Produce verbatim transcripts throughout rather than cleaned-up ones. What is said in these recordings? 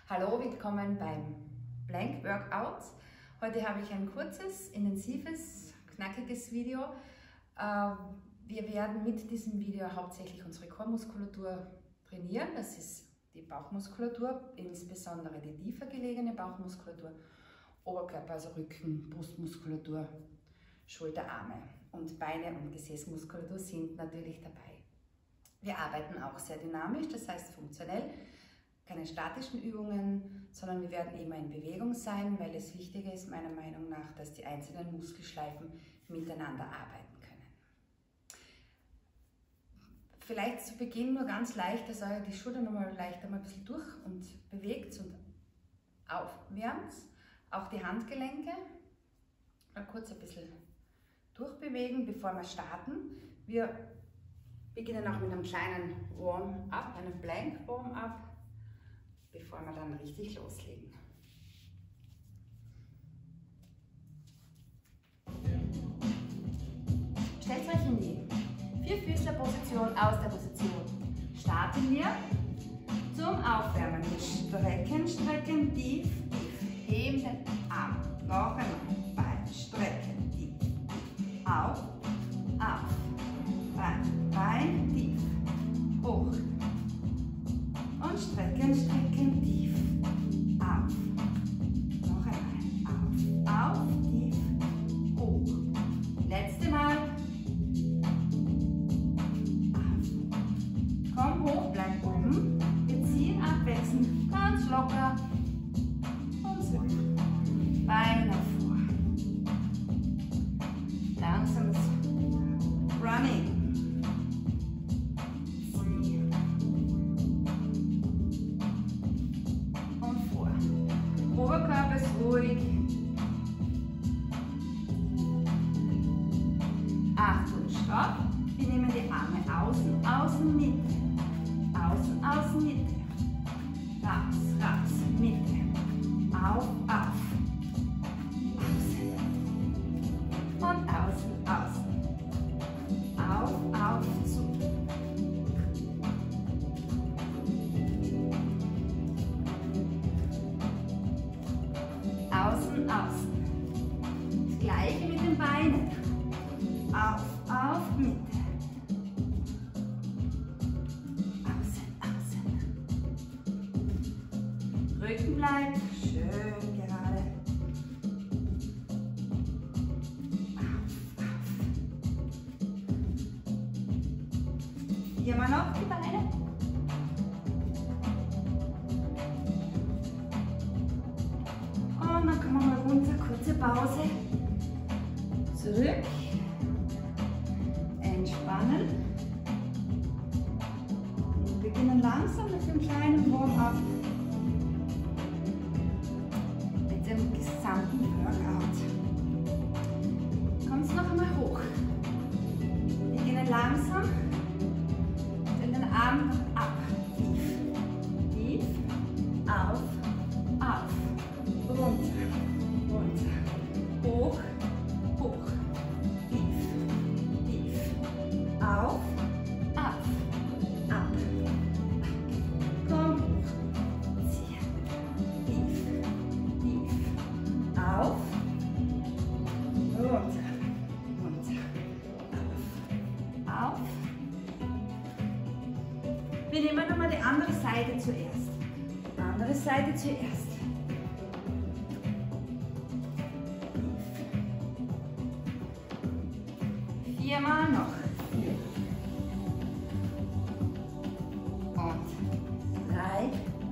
Hallo, willkommen beim Plank Workout. Heute habe ich ein kurzes, intensives, knackiges Video. Wir werden mit diesem Video hauptsächlich unsere Core-Muskulatur trainieren. Das ist die Bauchmuskulatur, insbesondere die tiefer gelegene Bauchmuskulatur, Oberkörper, also Rücken, Brustmuskulatur, Schulter, Arme und Beine und Gesäßmuskulatur sind natürlich dabei. Wir arbeiten auch sehr dynamisch, das heißt funktionell. Keine statischen Übungen, sondern wir werden immer in Bewegung sein, weil es wichtiger ist, meiner Meinung nach, dass die einzelnen Muskelschleifen miteinander arbeiten können. Vielleicht zu Beginn nur ganz leicht, dass ihr die Schulter nochmal leicht einmal ein bisschen durch und bewegt und aufwärmt. Auch die Handgelenke mal kurz ein bisschen durchbewegen, bevor wir starten. Wir beginnen auch mit einem kleinen Warm-up, einem Plank Warm-up, bevor wir dann richtig loslegen. Stellt euch in die Vierfüßler-Position aus der Position. Starten wir zum Aufwärmen mit Strecken, Strecken, tief, tief. Heben den Arm. Noch einmal. Bein, strecken, tief. Auf, auf. Bein, Bein, tief. Hoch. Und strecken, strecken, tief. Auf. Noch einmal. Auf, auf, tief, hoch. Letzte Mal. Auf. Komm hoch, bleib oben. Wir ziehen abwechselnd, ganz locker. Und zurück. Beine vor. Langsames Running. Oberkörper ist ruhig. Achtung, stopp. Wir nehmen die Arme außen, außen, Mitte. Außen, außen, Mitte. Raus, raus, Mitte. Auf, auf. Außen. Und außen, außen. Auf, auf, zu. Außen, außen. Das gleiche mit den Beinen. Auf, auf, Mitte. Außen, außen. Rücken bleibt schön gerade. Auf, auf. Viermal noch die Beine. Und dann kommen wir mal runter, kurze Pause. Zurück. Entspannen. Und beginnen langsam mit dem kleinen Warm-up. Mit dem gesamten Workout. Kommt noch einmal hoch. Beginnen langsam. In den Arm ab. Tief. Tief. Auf. Auf. Runter, runter, hoch, hoch, tief, tief, auf, ab, ab, komm hoch, zieh, tief, tief, auf, runter, runter, auf, auf. Wir nehmen nochmal die andere Seite zuerst, andere Seite zuerst. Viermal noch. Und drei.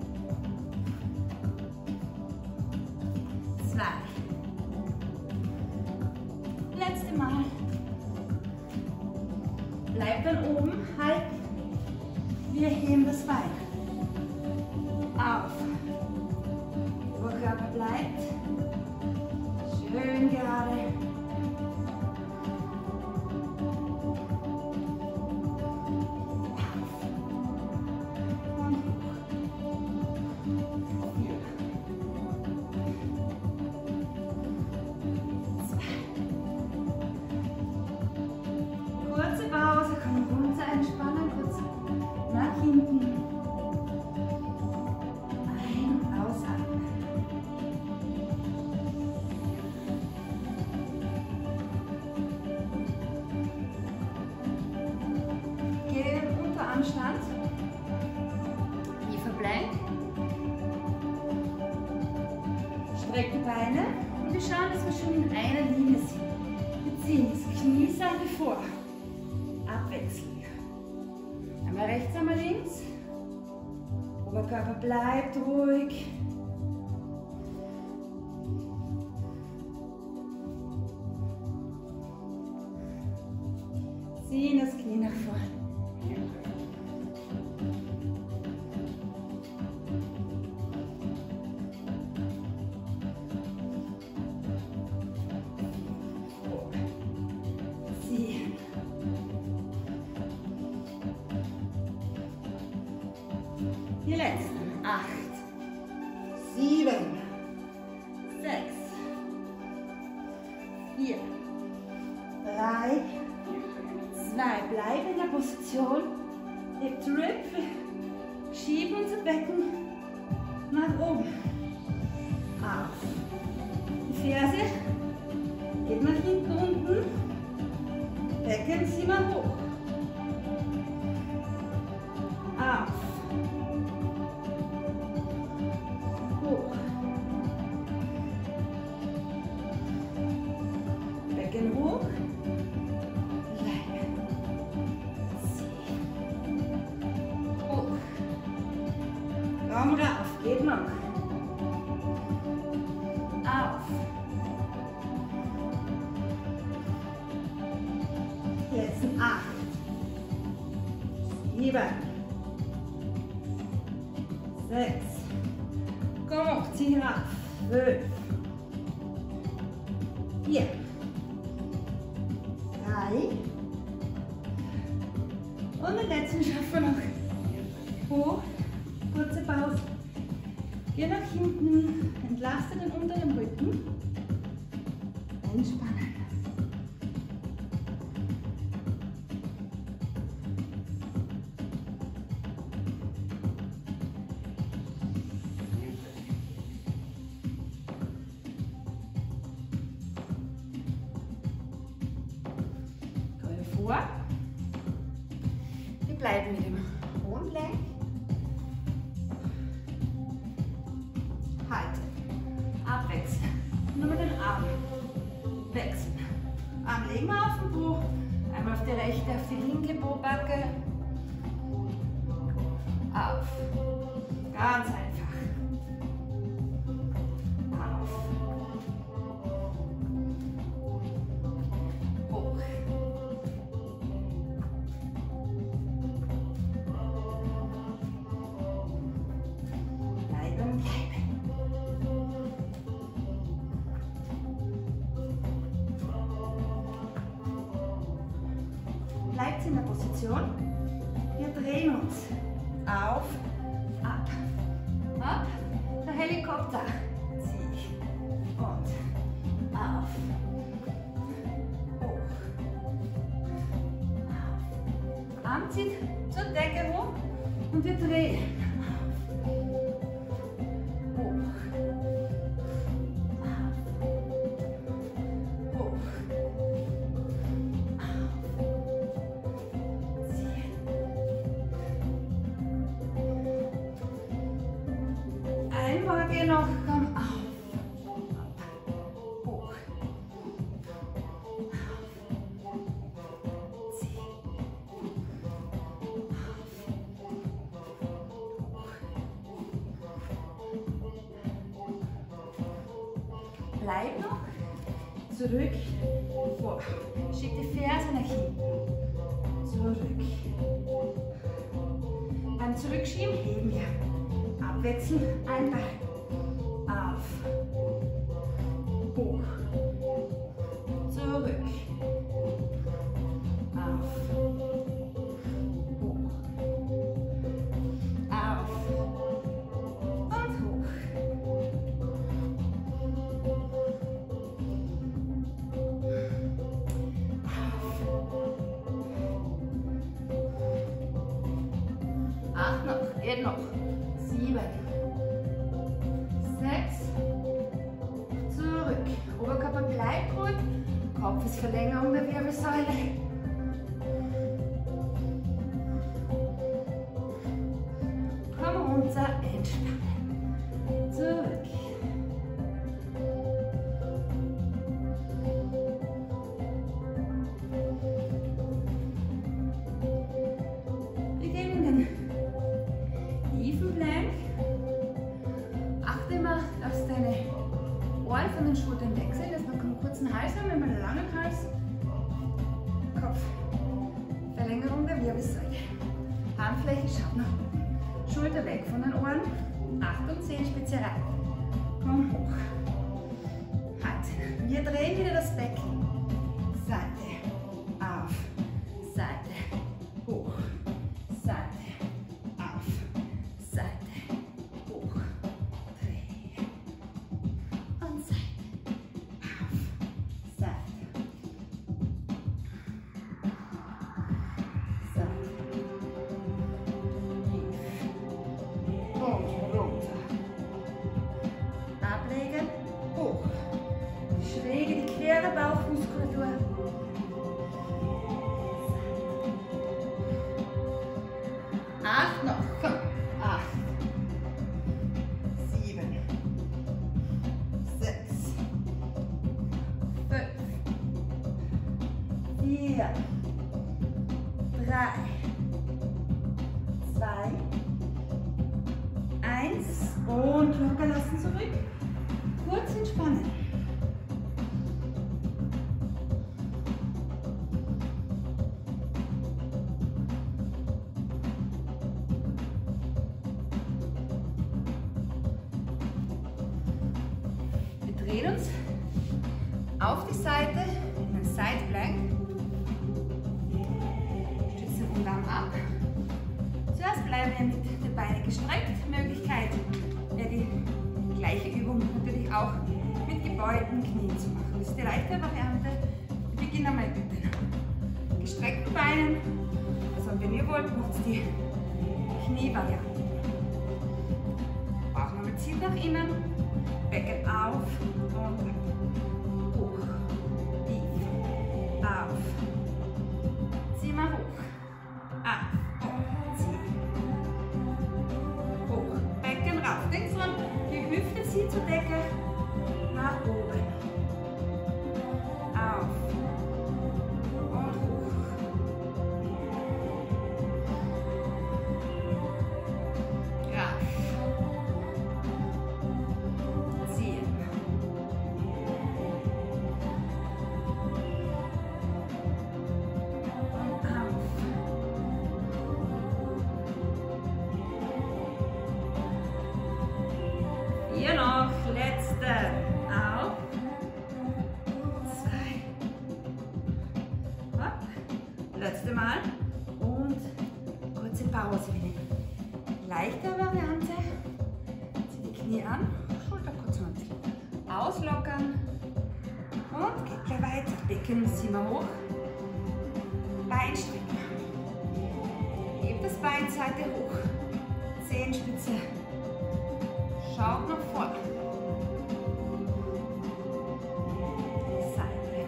Zwei. Letzte Mal. Bleibt dann oben, halten. Wir heben das Bein. Auf. Oberkörper bleibt. Schön gerade. Streck die Beine und wir schauen, dass wir schon in einer Linie sind. Wir ziehen das Knieseite vor. Abwechseln. Einmal rechts, einmal links. Oberkörper bleibt ruhig. Ziehen das Knie nach vorne. Ziehen. Die letzten. Acht, sieben, sechs, vier, drei, zwei. Bleiben in der Position. Hip to Rip. Schieben unser Becken nach oben. Auf. Die Ferse geht nach hinten unten. Becken ziehen wir hoch. Auf. Hoch. Becken hoch. Bleiben. Ziehen. Hoch. Raum rauf. Geht noch. Auf. Jetzt sind acht. Sieben. Sechs. Komm hoch, zieh rauf. Fünf. Vier. Drei. Und den letzten schaffen wir noch. Hoch. Kurze Pause. Geh nach hinten. Entlaste den unteren Rücken. Entspannen. Vor. Wir bleiben mit dem hohen Gelenk. Halten. Abwechseln. Nur den Arm. Wechseln. Arm legen wir auf den Po. Einmal auf die rechte, auf die linke Po-Backe. Auf. Ganz einfach. Auf. Hoch. Bleiben, bleiben. Bleibt in der Position. Wir drehen uns auf, ab, ab, der Helikopter. Zieh und auf, hoch, auf. Arm zieht zur Decke hoch und wir drehen. Einmal noch, komm auf, ab, hoch, auf, zieh, auf, bleib noch, zurück, vor, schieb die Ferse nach hinten, zurück, beim Zurückschieben heben wir. Abwechseln, ein Bein, auf, hoch, zurück, auf, hoch, auf und hoch. Auf. Acht noch, geht noch. Sieben, sechs, zurück. Oberkörper bleibt ruhig, Kopf ist Verlängerung der Wirbelsäule. Komm runter, entspannen. Zurück. Achte immer, dass deine Ohren von den Schultern weg sind. Jetzt noch einen kurzen Hals haben, immer einen langen Hals. Kopf. Verlängerung der Wirbelsäule. Handfläche schaut nach unten. Schulter weg von den Ohren. Achtung, Zehenspitze rein. Komm hoch. Halt. Wir drehen wieder das Becken. Seite. Auf. Seite. Hoch. Seite. Auf. Seite. Hoch. Dreh. Und Seite. Auf. Seite. Seite. Tief. Und runter. Ablegen. Hoch. Die schräge, die quere Bauchmuskulatur. Acht noch. Komm. Acht. Sieben. Sechs. Fünf. Vier. Drei. Zwei. Eins. Und locker lassen zurück. Kurz entspannen. Wir drehen uns auf die Seite in ein Side Plank. Stützen den Unterarm ab. Zuerst bleiben wir mit den Beinen gestreckt. Möglichkeit wäre die gleiche Übung natürlich auch mit gebeugten Knien zu machen. Das ist die leichte Variante. Wir beginnen einmal mit den gestreckten Beinen. Also wenn ihr wollt, macht es die Knievariante. Bauchnabel zieht nach innen. Becken auf und hoch, tief, auf, zieh mal hoch, ab und zieh, hoch, Becken rauf, denkt dran, die Hüfte zieht zur Decke, nach oben, auf und hoch, rauf. Hier noch, letzte, auf, zwei, hopp, letzte Mal und kurze Pause wieder. Leichte Variante, zieh die Knie an, Schulter kurz runterziehen, auslockern und geht gleich weiter, Becken ziehen wir hoch, Bein strecken, hebt das Bein Seite hoch, Zehenspitze. Schaut nach vorne. Seite.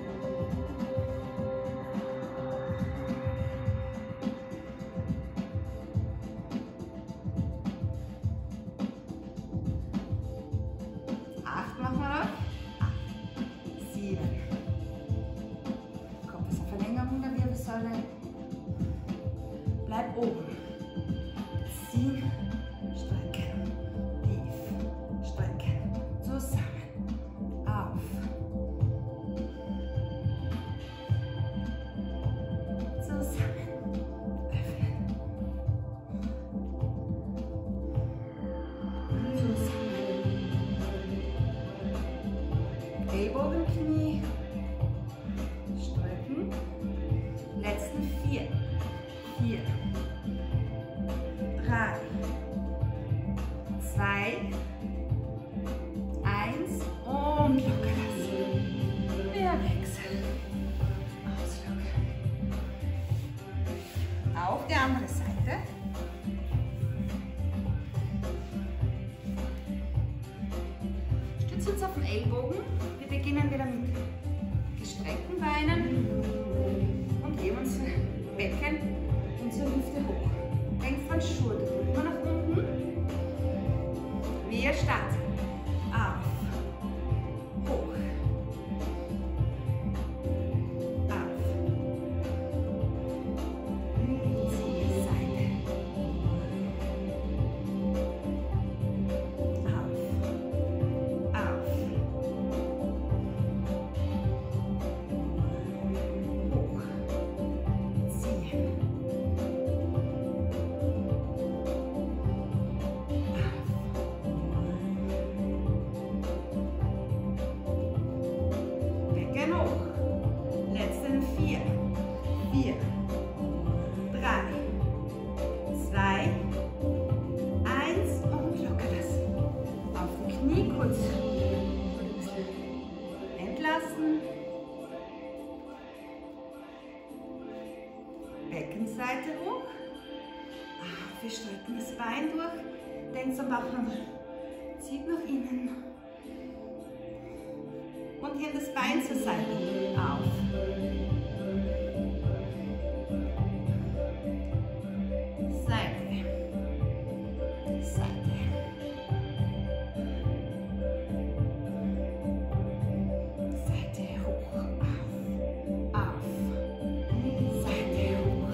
Acht machen wir noch. Acht. Sieben. Kommt das eine Verlängerung der Wirbelsäule. Bleib oben. Ziehen. Strecken. Strecken, zusammen, auf, zusammen, öffnen, zusammen, Ellbogen, Knie, strecken, letzten vier, vier, drei, zwei, eins und locker lassen. Wir wechseln. Auslockern. Auf die andere Seite. Stützen uns auf den Ellbogen. Wir beginnen wieder mit gestreckten Beinen und heben unsere Becken, unsere Hüfte hoch. Denkt von Schulter immer nach unten. Wir starten. Auf. Hoch. Auf. Zieh Seite. Auf. Knie kurz entlassen. Beckenseite hoch. Wir strecken das Bein durch, denkt am Bauchnabel, zieht nach innen. Und hier das Bein zur Seite. Auf. Seite. Seite. Seite hoch. Auf. Auf. Seite hoch.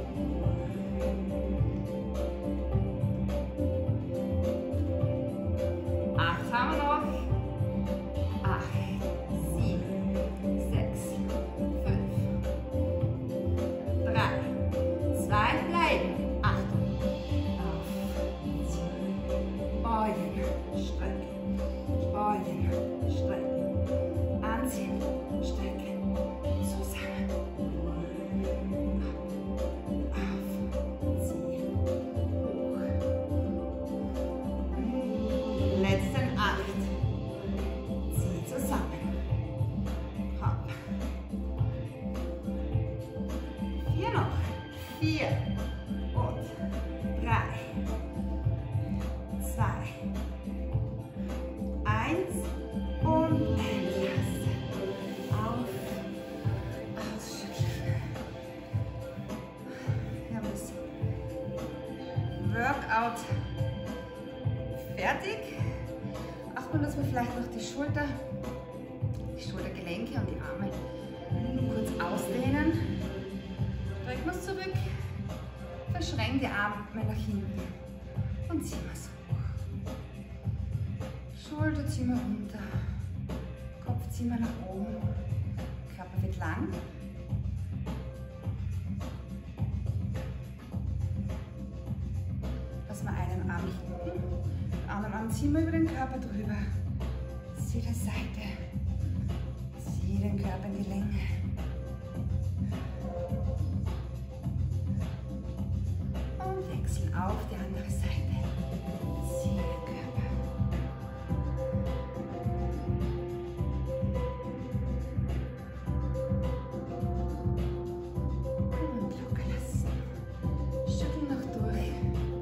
Acht haben wir noch. Acht. Sieben. Sechs. Fünf. Drei. Zwei. Bleiben. Achtung. Auf. Beugen. Strecken. Beugen. Strecken. Anziehen. Strecken. Zusammen. Auf. Ziehen. Hoch. Letzten acht. Zieh zusammen. Hopp. Vier noch. Vier. Und drei. Zwei. Eins. Und entlassen. Auf. Ausschütteln. Wir haben das Workout fertig. Achten, dass wir vielleicht noch die Schulter, die Schultergelenke und die Arme kurz ausdehnen. Drücken wir es zurück. Verschränken die Arme nach hinten und ziehen wir es hoch. Schulter ziehen wir runter, Kopf ziehen wir nach oben, Körper wird lang. Lassen wir einen Arm hinten, den anderen Arm ziehen wir über den Körper drüber. Zieh die Seite, zieh den Körper in die Länge. Wechsel auf die andere Seite. Zieh den Körper. Und locker lassen. Schütteln noch durch.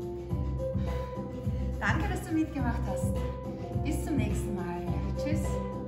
Danke, dass du mitgemacht hast. Bis zum nächsten Mal. Tschüss.